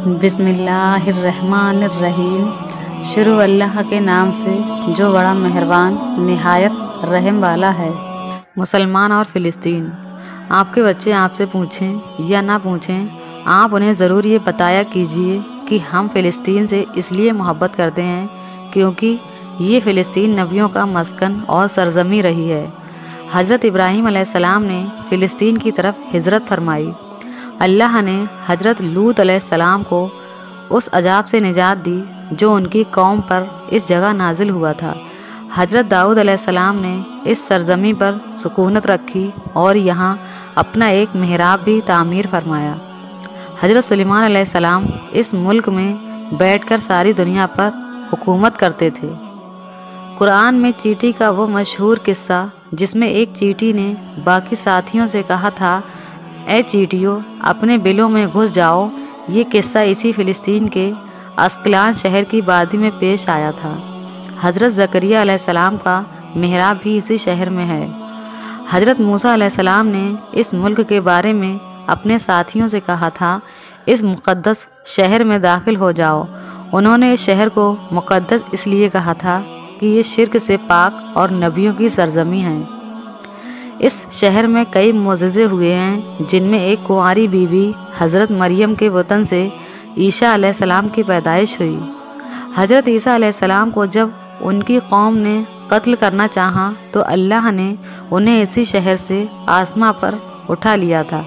बिस्मिल्लाहिर्रहमानिर्रहीम। शुरू अल्लाह के नाम से जो बड़ा मेहरबान निहायत रहम वाला है। मुसलमान और फ़िलिस्तीन। आपके बच्चे आपसे पूछें या ना पूछें, आप उन्हें ज़रूर ये बताया कीजिए कि हम फ़िलिस्तीन से इसलिए मोहब्बत करते हैं क्योंकि ये फ़िलिस्तीन नबियों का मस्कन और सरजमी रही है। हज़रत इब्राहीम अलैहिस्सलाम ने फ़िलिस्तीन की तरफ हिजरत फरमाई। अल्लाह ने हज़रत लूत अलैहिस्सलाम को उस अजाब से निजात दी जो उनकी कौम पर इस जगह नाजिल हुआ था। हज़रत दाऊद अलैहिस्सलाम ने इस सरजमी पर सुकूनत रखी और यहाँ अपना एक मेहराब भी तामीर फरमाया। हज़रत सुलेमान अलैहिस्सलाम इस मुल्क में बैठकर सारी दुनिया पर हुकूमत करते थे। कुरान में चींटी का वो मशहूर किस्सा जिसमें एक चींटी ने बाकी साथियों से कहा था, ए चींटियों, अपने बिलों में घुस जाओ, ये किस्सा इसी फ़िलिस्तीन के अस्कलान शहर की वादी में पेश आया था। हज़रत ज़करिया अलैहिस्सलाम का मेहराब भी इसी शहर में है। हज़रत मूसा अलैहिस्सलाम ने इस मुल्क के बारे में अपने साथियों से कहा था, इस मुक़द्दस शहर में दाखिल हो जाओ। उन्होंने इस शहर को मुक़द्दस इसलिए कहा था कि ये शिर्क से पाक और नबियों की सरजमी है। इस शहर में कई मोज़िज़े हुए हैं, जिनमें एक कुंवारी बीवी हज़रत मरियम के वतन से ईसा अलैहिस्सलाम की पैदाइश हुई। हज़रत ईसा अलैहिस्सलाम को जब उनकी कौम ने कत्ल करना चाहा तो अल्लाह ने उन्हें इसी शहर से आसमां पर उठा लिया था।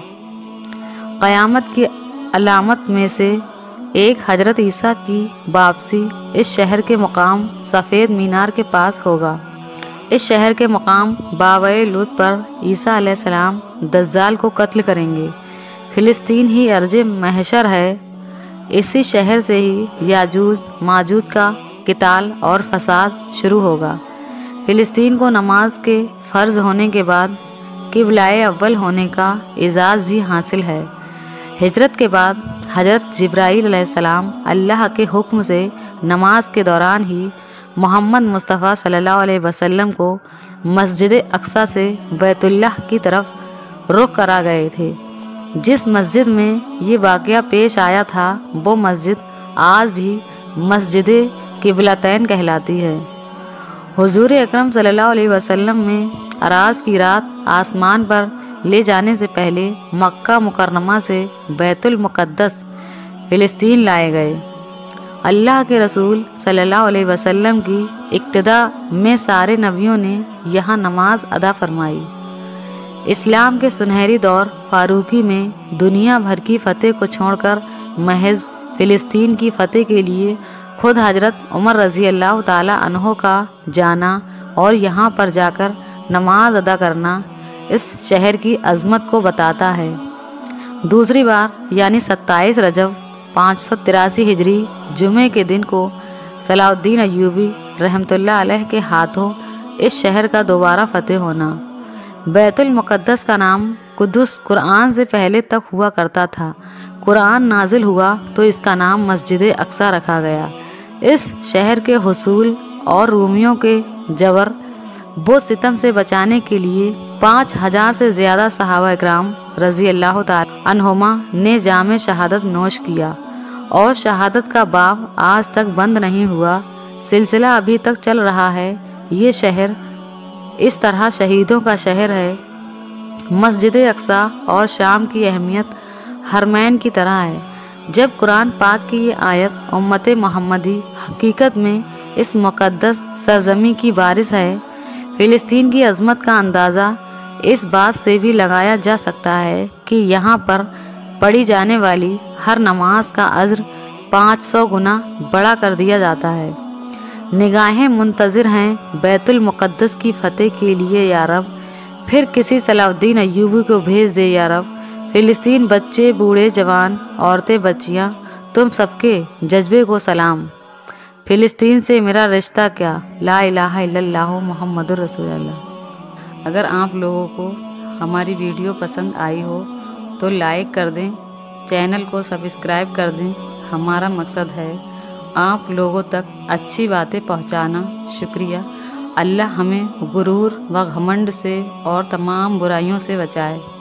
क़यामत की अलामत में से एक हज़रत ईसा की वापसी इस शहर के मुकाम सफ़ेद मीनार के पास होगा। इस शहर के मुकाम बावे लूत पर ईसा अलैहिस्सलाम दज्जाल को कत्ल करेंगे। फ़िलिस्तीन ही अर्ज़ महशर है। इसी शहर से ही याजूज माजूज का किताल और फसाद शुरू होगा। फ़िलिस्तीन को नमाज के फ़र्ज़ होने के बाद क़िबला-ए अव्वल होने का एजाज़ भी हासिल है। हिजरत के बाद हज़रत जिब्राईल अलैहिस्सलाम अल्लाह के हुक्म से नमाज के दौरान ही मोहम्मद मुस्तफ़ा सल्लल्लाहु अलैहि वसल्लम को मस्जिद अक्सा से बैतुल्लाह की तरफ रुख करा गए थे। जिस मस्जिद में ये वाक़या पेश आया था वो मस्जिद आज भी मस्जिद क़िबलतैन कहलाती है। हुज़ूर अकरम सल्लल्लाहु अलैहि वसल्लम में अराज की रात आसमान पर ले जाने से पहले मक्का मुकर्रमा से बैतुल मुक़द्दस फ़िलिस्तीन लाए गए। अल्लाह के रसूल सल्लल्लाहु अलैहि वसल्लम की इक्तिदा में सारे नबियों ने यहाँ नमाज अदा फरमाई। इस्लाम के सुनहरी दौर फ़ारूकी में दुनिया भर की फ़तेह को छोड़कर महज फ़िलिस्तीन की फ़तेह के लिए खुद हज़रत उमर रज़ी अल्लाह ताला अन्हो का जाना और यहाँ पर जाकर नमाज अदा करना इस शहर की अज़मत को बताता है। दूसरी बार यानी 27 रजब 583 हिजरी जुमे के दिन को सलाउद्दीन अय्यूबी रहमतुल्लाह अलैह के हाथों इस शहर का दोबारा फ़तेह होना। बैतुल मुक़द्दस का नाम कुद्दुस कुरान से पहले तक हुआ करता था। कुरान नाजिल हुआ तो इसका नाम मस्जिद अक्सा रखा गया। इस शहर के हुसूल और रूमियों के जबर वो सितम से बचाने के लिए 5000 से ज़्यादा सहाबा इकराम रज़ी अल्लाह तआला अन्हुमा ने जामे शहादत नोश किया और शहादत का बाब आज तक बंद नहीं हुआ। सिलसिला अभी तक चल रहा है। ये शहर इस तरह शहीदों का शहर है। मस्जिद अक्सा और शाम की अहमियत हरमैन की तरह है। जब कुरान पाक की ये आयत उम्मत मोहम्मदी हकीकत में इस मुक़द्दस सरजमी की वारिस है। फ़िलिस्तीन की अज़मत का अंदाज़ा इस बात से भी लगाया जा सकता है कि यहाँ पर पढ़ी जाने वाली हर नमाज का अज्र 500 गुना बड़ा कर दिया जाता है। निगाहें मुंतज़िर हैं बैतुल मुक़द्दस की फ़तेह के लिए या रब। फिर किसी सलाउद्दीन अय्यूबी को भेज दे या रब। फ़िलिस्तीन बच्चे बूढ़े जवान औरतें बच्चियाँ तुम सबके जज्बे को सलाम। फ़िलिस्तीन से मेरा रिश्ता क्या, ला इलाहा इल्लल्लाहु मुहम्मदुर रसूलुल्लाह। अगर आप लोगों को हमारी वीडियो पसंद आई हो तो लाइक कर दें, चैनल को सब्सक्राइब कर दें। हमारा मकसद है आप लोगों तक अच्छी बातें पहुंचाना। शुक्रिया। अल्लाह हमें गुरूर व घमंड से और तमाम बुराइयों से बचाए।